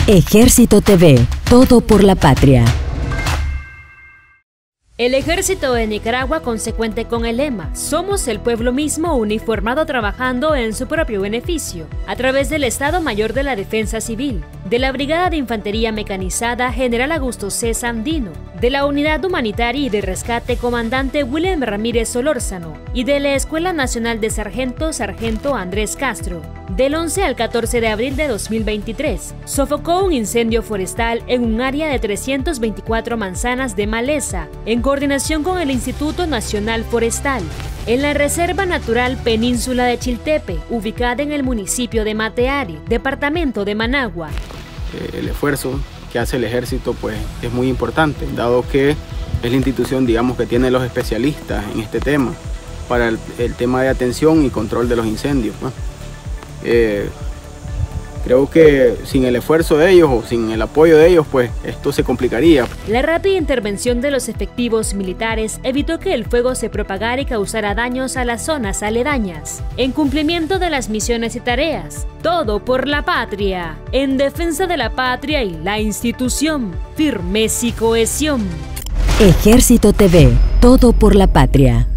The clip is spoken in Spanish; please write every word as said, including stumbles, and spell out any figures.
Ejército T V, todo por la patria. El Ejército de Nicaragua, consecuente con el lema "Somos el pueblo mismo uniformado trabajando en su propio beneficio", a través del Estado Mayor de la Defensa Civil, de la Brigada de Infantería Mecanizada General Augusto C. Sandino, de la Unidad Humanitaria y de Rescate Comandante William Ramírez Solórzano y de la Escuela Nacional de Sargentos Sargento Andrés Castro, del once al catorce de abril de dos mil veintitrés, sofocó un incendio forestal en un área de trescientas veinticuatro manzanas de maleza, en coordinación con el Instituto Nacional Forestal, en la Reserva Natural Península de Chiltepe, ubicada en el municipio de Mateari, departamento de Managua. El esfuerzo que hace el ejército pues es muy importante, dado que es la institución, digamos, que tiene los especialistas en este tema para el, el tema de atención y control de los incendios, ¿no? Eh, creo que sin el esfuerzo de ellos o sin el apoyo de ellos, pues esto se complicaría. La rápida intervención de los efectivos militares evitó que el fuego se propagara y causara daños a las zonas aledañas, en cumplimiento de las misiones y tareas. Todo por la patria, en defensa de la patria y la institución, firmeza y cohesión. Ejército T V, todo por la patria.